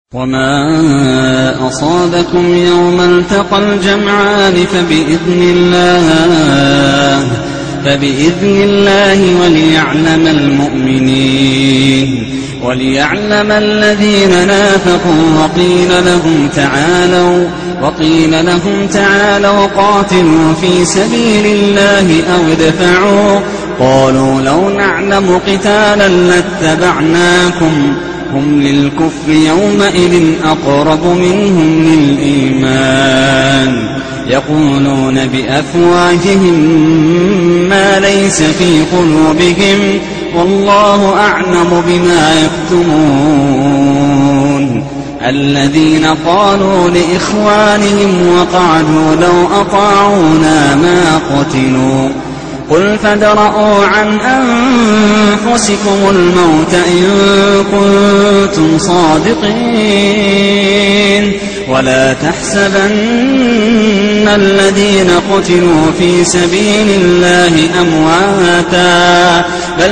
وما أصابكم يوم التقى الجمعان فبإذن الله وليعلم الذين نافقوا وقيل لهم تعالوا قاتلوا في سبيل الله أو ادفعوا قالوا لو نعلم قتالا لاتبعناكم هم للكفر يومئذ أقرب منهم للإيمان يقولون بأفواههم ما ليس في قلوبهم والله أعلم بما يكتمون الذين قالوا لإخوانهم وقعدوا لو أطاعونا ما قتلوا قل فادرءوا عن أنفسكم الموت إن كنتم صادقين ولا تحسبن الذين قتلوا في سبيل الله أمواتا بل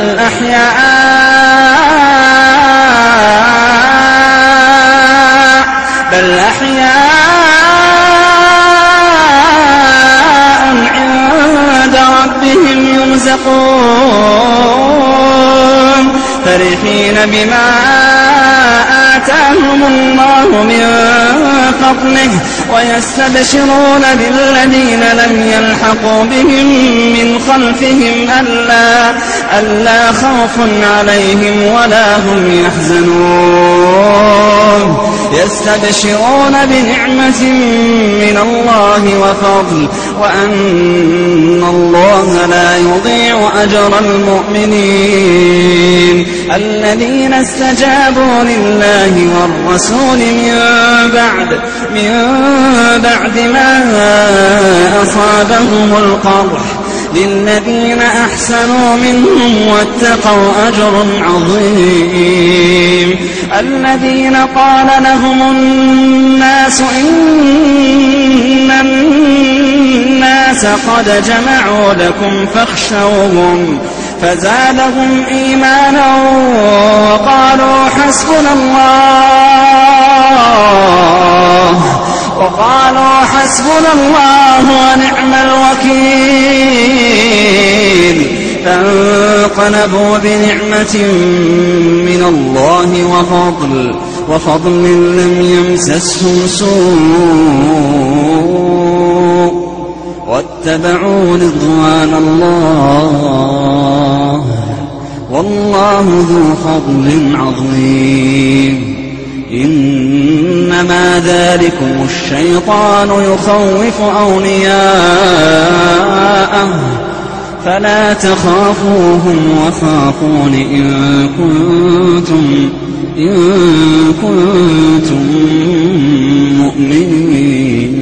أحياء عند ربهم يرزقون فرحين بما آتاهم الله من فضله ويستبشرون بالذين لم يلحقوا بهم من خلفهم ألا خوف عليهم ولا هم يحزنون يستبشرون بنعمة من الله وفضل وأن الله لا يضيع أجر المؤمنين الذين استجابوا لله والرسول من بعد ما أصابهم القرح للذين أحسنوا منهم واتقوا أجر عظيم الذين قال لهم الناس إن الناس قد جمعوا لكم فاخشوهم فزادهم إيمانا وقالوا حسبنا الله ونعم الوكيل فانقلبوا بنعمة من الله وفضل لم يمسسهم سوء واتبعوا رضوان الله والله ذو فضل عظيم إنما ذلكم الشيطان يخوف أولياءه فلا تخافوهم وخافون إن كنتم مؤمنين